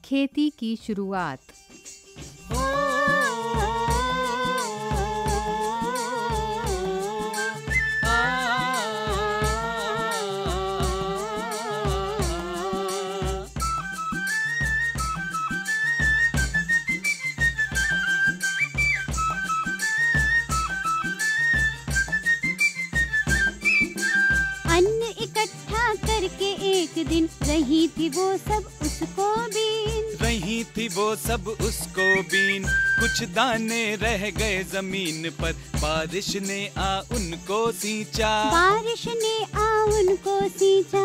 खेती की शुरुआत। अन्न इकट्ठा करके एक दिन रही थी वो सब उसको बीन। रही थी वो सब उसको बीन, कुछ दाने रह गए जमीन पर, बारिश ने आ उनको सींचा। बारिश ने आ उनको सींचा।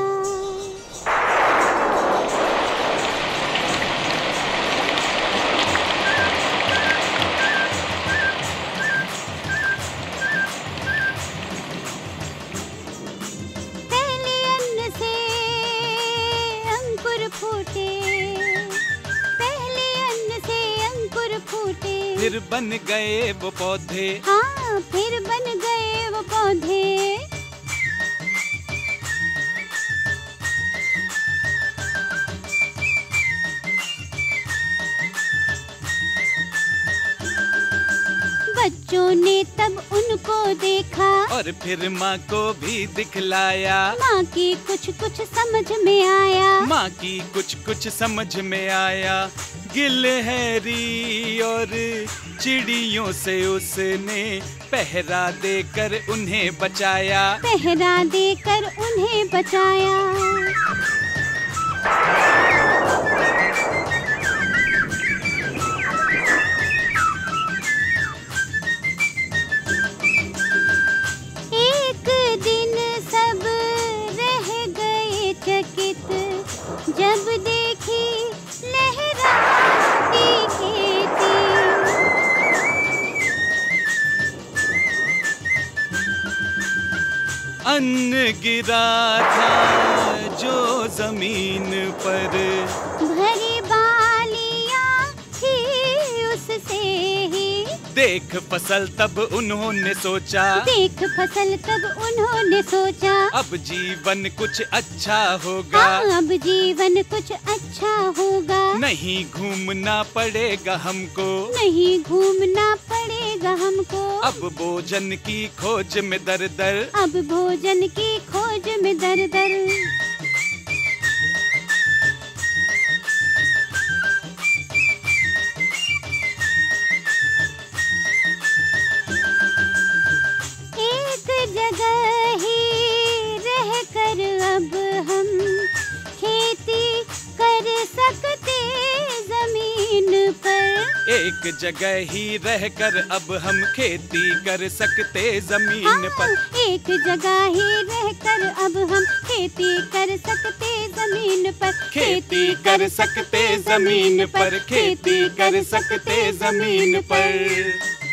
पहले अन्न से अंकुर फूटे, पहले अन्न से अंकुर फूटे, फिर बन गए वो पौधे। हाँ फिर बन गए वो पौधे। बच्चों ने तब उनको देखा और फिर माँ को भी दिखलाया। माँ की कुछ कुछ समझ में आया। माँ की कुछ कुछ समझ में आया। गिलहरी और चिड़ियों से उसने पहरा देकर उन्हें बचाया। पहरा देकर उन्हें बचाया। एक दिन सब रह गए चकित, जब देखी लहराती खेती। अन्न गिरा था जो जमीन पर, भरी बालियां थी उससे ही। देख फसल तब उन्होंने सोचा। देख फसल तब उन्होंने सोचा। अब जीवन कुछ अच्छा होगा। हाँ, अब जीवन कुछ अच्छा होगा। नहीं घूमना पड़ेगा हमको। नहीं घूमना पड़ेगा हमको। अब भोजन की खोज में दर दर। अब भोजन की खोज में दर दर। एक जगह ही रहकर अब हम खेती कर सकते जमीन पर। एक जगह ही रहकर अब हम खेती कर सकते जमीन पर। एक जगह ही रहकर अब हम खेती कर सकते जमीन पर। खेती कर सकते जमीन पर। खेती कर सकते जमीन पर।